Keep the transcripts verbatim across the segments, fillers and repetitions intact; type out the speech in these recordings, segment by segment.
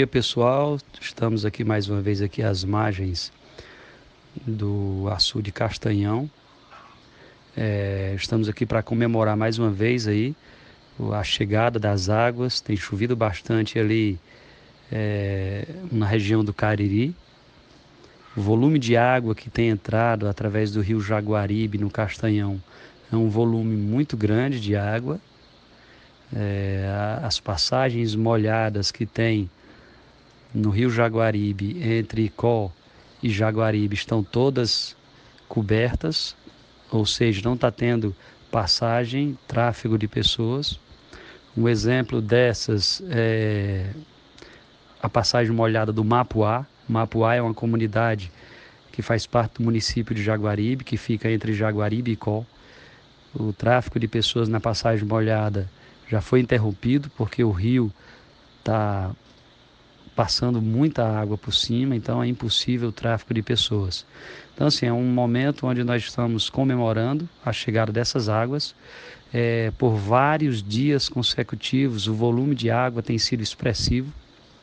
Bom dia, pessoal, estamos aqui mais uma vez aqui às margens do açude Castanhão. É, estamos aqui para comemorar mais uma vez aí a chegada das águas. Tem chovido bastante ali é, na região do Cariri. O volume de água que tem entrado através do rio Jaguaribe no Castanhão é um volume muito grande de água. É, as passagens molhadas que tem no rio Jaguaribe, entre Icó e Jaguaribe, estão todas cobertas, ou seja, não está tendo passagem, tráfego de pessoas. Um exemplo dessas é a passagem molhada do Mapuá. Mapuá é uma comunidade que faz parte do município de Jaguaribe, que fica entre Jaguaribe e Icó. O tráfego de pessoas na passagem molhada já foi interrompido, porque o rio está passando muita água por cima, então é impossível o tráfego de pessoas. Então, assim, é um momento onde nós estamos comemorando a chegada dessas águas. É, por vários dias consecutivos, o volume de água tem sido expressivo.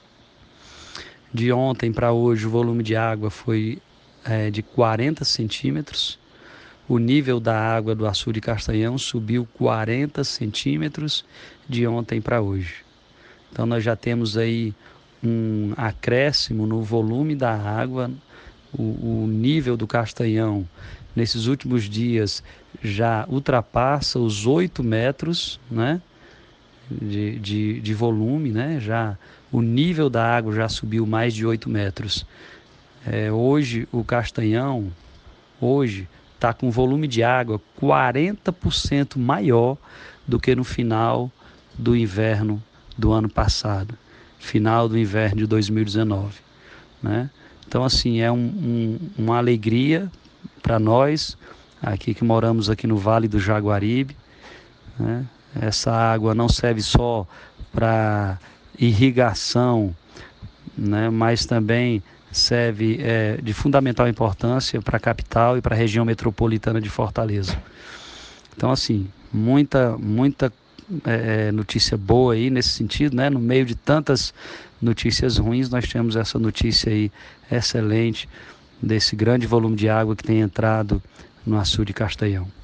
De ontem para hoje, o volume de água foi é, de quarenta centímetros. O nível da água do açude Castanhão subiu quarenta centímetros de ontem para hoje. Então, nós já temos aí um acréscimo no volume da água. O, o nível do Castanhão nesses últimos dias já ultrapassa os oito metros, né, de, de, de volume, né? Já o nível da água já subiu mais de oito metros. É, hoje o Castanhão hoje está com volume de água quarenta por cento maior do que no final do inverno do ano passado, final do inverno de dois mil e dezenove, né? Então, assim, é um, um, uma alegria para nós, aqui que moramos aqui no Vale do Jaguaribe, né? Essa água não serve só para irrigação, né? Mas também serve é, de fundamental importância para a capital e para a região metropolitana de Fortaleza. Então, assim, muita, muita É, notícia boa aí nesse sentido, né? No meio de tantas notícias ruins, nós temos essa notícia aí excelente desse grande volume de água que tem entrado no açude Castanhão.